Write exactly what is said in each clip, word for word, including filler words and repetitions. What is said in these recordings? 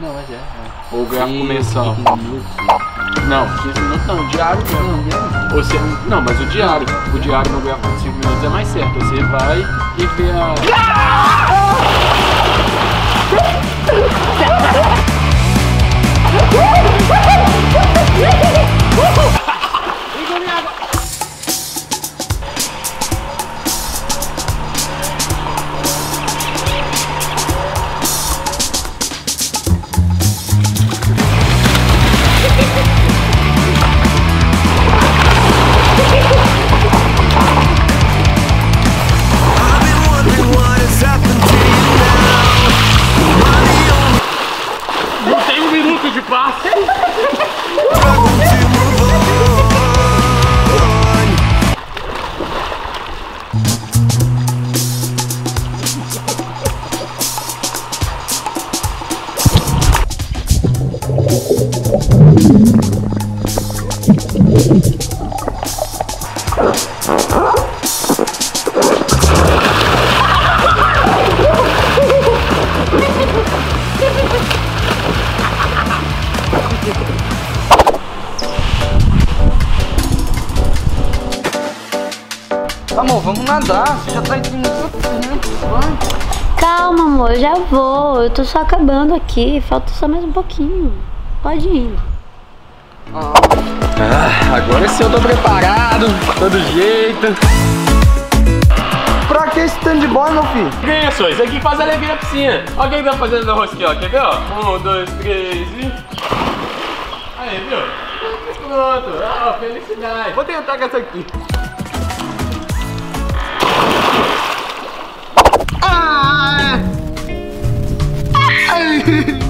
Não, mas é. é. Ou gráfico mensal? quinze minutos. Não, quinze minutos não, diário mesmo. Não, diário. Você, não, mas o diário. O diário no gráfico de cinco minutos é mais certo. Você vai e vê a... Não tem um minuto de passe. Amor, vamos nadar. Você já tá indo tanto tempo. Vai. Calma, amor, eu já vou. Eu tô só acabando aqui. Falta só mais um pouquinho. Pode ir. Ah, agora sim eu tô preparado. Todo jeito. Pra que esse tanto de bola, meu filho? Ganha só, isso aqui faz alegria na piscina. Olha quem tá fazendo na rosquinha, ó. Quer ver, ó? Um, dois, três e... Aí, viu? Pronto. Ó, felicidade. Vou tentar com essa aqui. Ah! Ai!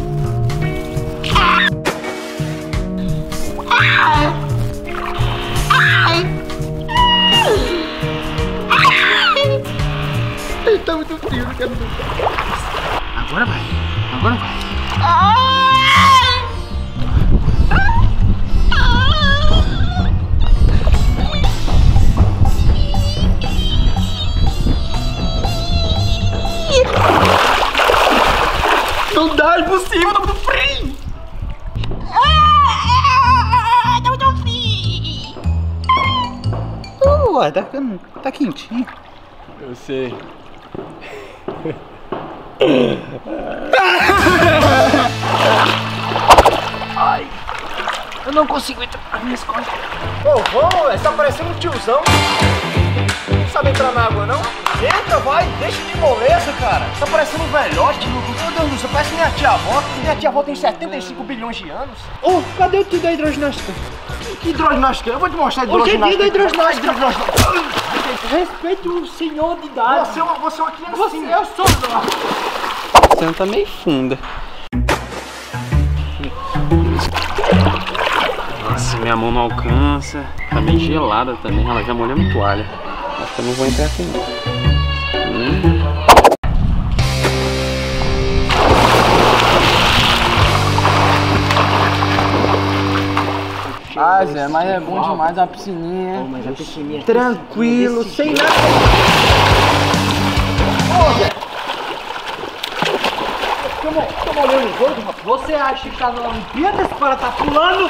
Tá muito frio, não quero brincar. Agora vai, agora vai. Não dá, é impossível, tá muito frio. Tá muito frio. Ué, tá, ficando- tá quentinho. Eu sei. Ai, eu não consigo entrar nas minhas costas. Ô, vamos, velho, você tá parecendo um tiozão. Não sabe entrar na água, não? Entra, vai, deixa de moleza, cara. Tá parecendo um velhote, meu Deus do céu, parece minha tia-avó. Minha tia-avó tem setenta e cinco bilhões de anos. Ô, oh, cadê o tio da hidroginástica? Que hidroginástica? Eu vou te mostrar a hidroginástica. Hoje é dia da hidroginástica. Respeite o senhor de idade. Você é uma, você é uma criancinha. Eu sou. Você tá meio funda. Nossa, minha mão não alcança. Tá meio gelada também. Ela já molhou minha toalha. Acho que eu não vou entrar aqui não. Hum. Ah, Zé, mas é bom demais a piscininha. Oh, mas a piscininha tranquilo, sem nada. Ô, Zé! Tô molhando os outros, rapaz. Você acha que tá na Olimpíada? Esse cara tá pulando?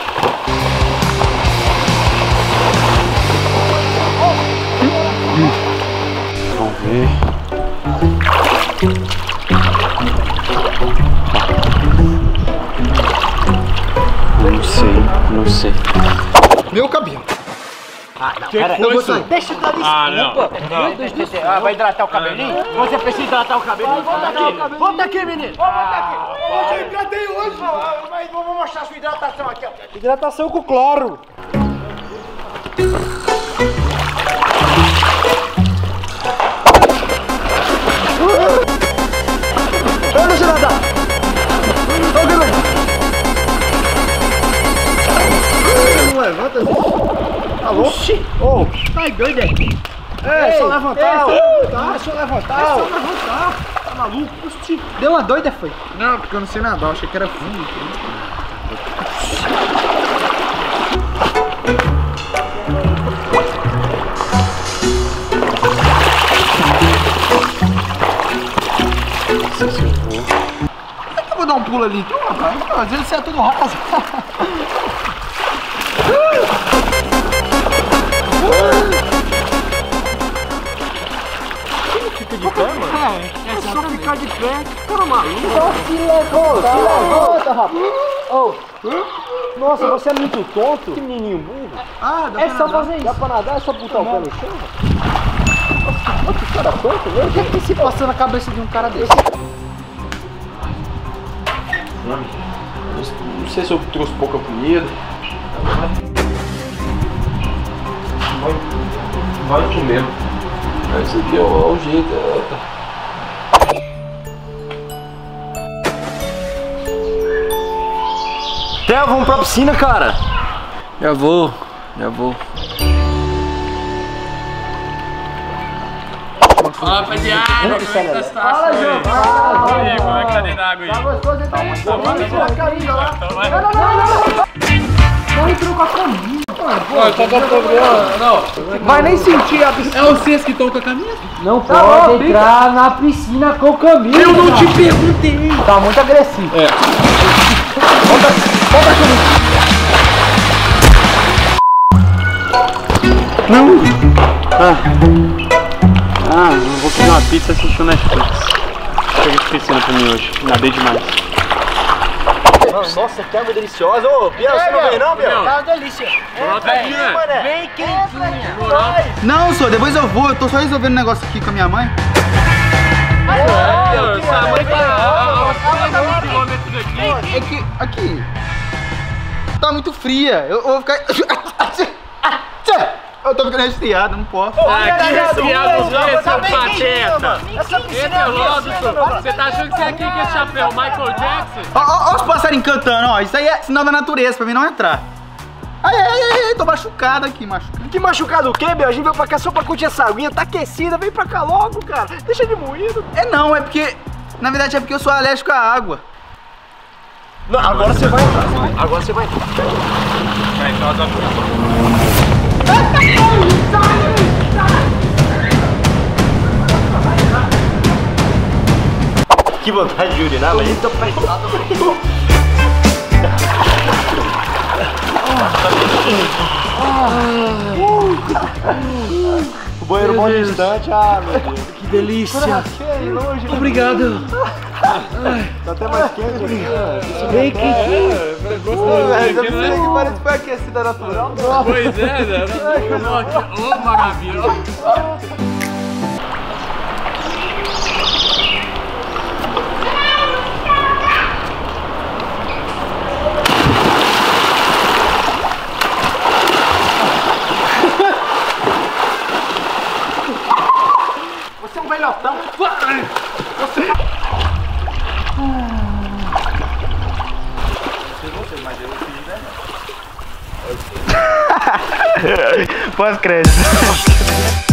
Vamos ver. Não sei, não sei. Meu cabelo. Ah, não, Que pera, foi eu vou isso? sair. Deixa eu dar desculpa. Ah, não. Não. Ah, vai hidratar o cabelinho? Ah, você precisa hidratar o cabelinho? Volta aqui. Volta aqui, menino. Volta aqui. Eu já hidratei hoje. Mas vou mostrar a sua hidratação aqui, ó. Hidratação com cloro. Eu não sei nadar. Não levanta, tá louco? Ô, tá doido, é? É, só levantar, ó. É só levantar, é só levantar. Tá maluco? Oxi. Deu uma doida, foi? Não, porque eu não sei nadar, eu achei que era fundo. dar um pulo ali. Às vezes você é tudo raso. Fica de pé, mano? É, é só ficar de pé. Cara maluco. Só se levanta, se levanta, rapaz. Oh. Nossa, você é muito tonto. Que menininho burro. Ah, dá é pra só nadar. Fazer isso. Dá pra nadar, é só botar o pé no chão. Nossa, que cara tonto, velho. O que é que se passa na cabeça de um cara desse? Não sei se eu trouxe pouca comida. Vai, vai comer. Esse aqui é o, é o jeito. É... Theo, vamos pra piscina, cara. Já vou, já vou. Fala, rapaziada, como é que tá a situação? Fala, João. Fala, aí, como é que tá dentro da água aí? Tá gostoso, então. Tá bom, tá bom. Não, não, não, não. Não entrou com a camisa, mano. Pô, eu tô com não. Vai nem sentir a piscina. É vocês que estão com a camisa? Não pode entrar na piscina com camisa. Eu não te perguntei. Tá muito agressivo. É. Volta, volta aqui. Não. Ah. Ah, eu vou comer uma pizza assistindo Netflix. Chega de piscina pra mim hoje. Nadei demais. Nossa, que água deliciosa. Ô, Biel, você não vem não, Biel? Tá uma delícia. Vem quentinha. Não, senhor, depois eu vou. Eu tô só resolvendo um negócio aqui com a minha mãe. É, sua mãe tá a quilômetros aqui. É que, aqui, tá muito fria. Eu, eu vou ficar... Eu tô ficando resfriado, não posso. Ah, que resfriado você, seu pateta. Entra logo, senhor. Você tá achando que você é aqui com esse chapéu, Michael Jackson? Ó, ó, ó os passarinhos cantando, ó. Isso aí é sinal da natureza, pra mim não entrar. Ai, ai, ai, ai, tô machucado aqui, machucado. Que machucado o quê, Biel? A gente veio pra cá só pra curtir essa aguinha, tá aquecida, vem pra cá logo, cara. Deixa de moído. É não, é porque, na verdade é porque eu sou alérgico à água. Não, agora você vai entrar. Agora você vai entrar. Vai entrar as Que vontade de urinar, mas tô apertado. O banheiro mó distante, ah, meu Deus. Que delícia. Obrigado. Tá até mais quente aqui. Bem quentinho. Eu não sei que parece que foi aquecida natural. Pois é, né? Ô, maravilha. Você é um velhotão. Você... Pós-crédito.